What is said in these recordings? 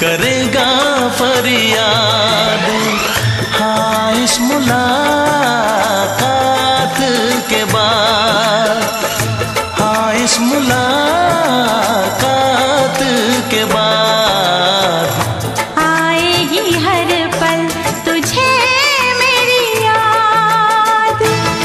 करेगा फरियाद। हाँ, इस मुलाकात के बाद, हाँ इस मुलाकात के बाद आएगी हर पल तुझे मेरी याद।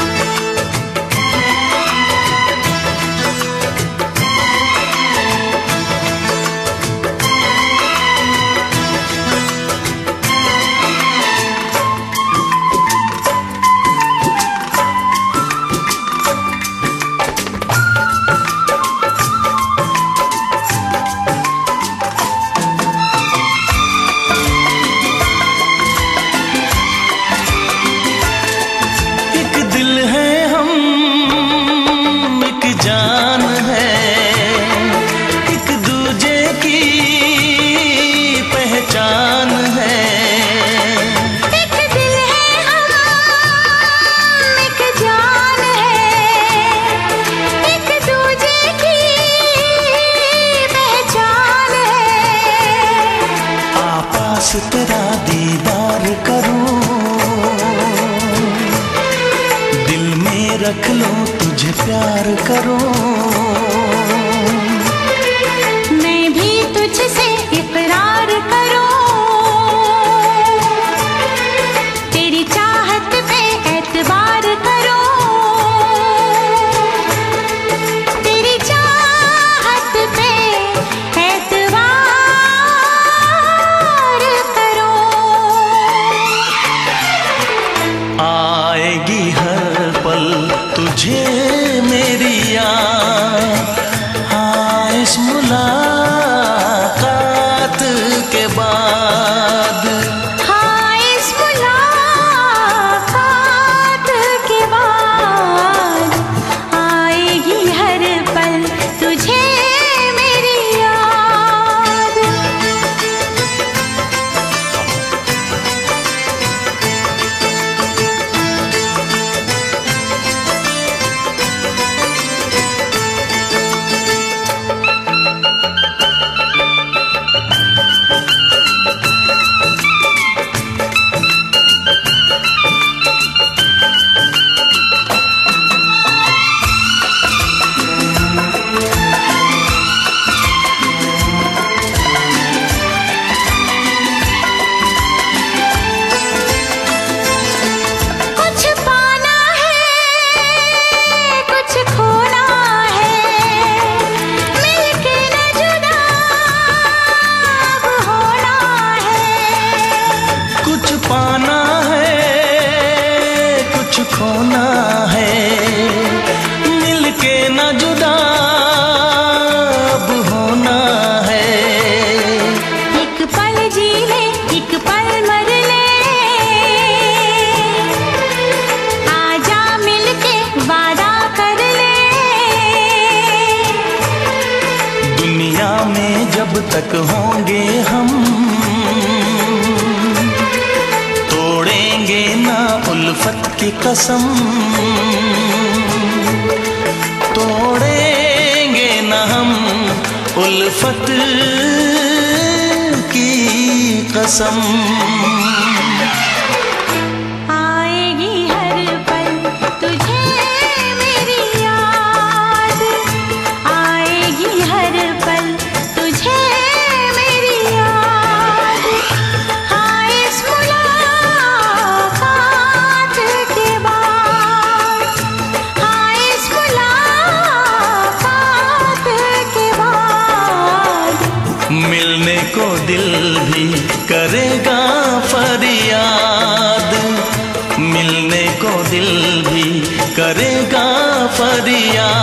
जान है, एक दूजे की पहचान है। एक दिल है हम, एक जान है, एक दूजे की पहचान है। आपास तेरा दीदार करूं, दिल में रख लो तुझे प्यार करूं। मैं भी तुझसे इकरार करूं, तेरी चाहत पे एतबार करूं, तेरी चाहत पे एतबार करूं। आएगी हर पल तुझे मेरी याद। हाँ, इस मुलाकात के बाद, हाँ इस मुलाकात के बाद आएगी हर पल तुझे मेरी याद। पाना है कुछ खोना है, मिलके न जुदा अब होना है। एक पल जी ले एक पल मर ले, आजा मिलके वादा कर ले। दुनिया में जब तक होंगे हम, तोड़ेंगे ना उल्फत की कसम, तोड़ेंगे ना हम उल्फत की कसम। आएगी हर पल तुझे मेरी याद, आएगी हर पल तुझे मेरी याद। हाँ इस मुलाकात के बाद, हाँ इस मुलाकात के बाद मिलने को दिल भी करेगा फरियाद, मिलने को दिल भी करेगा फरियाद।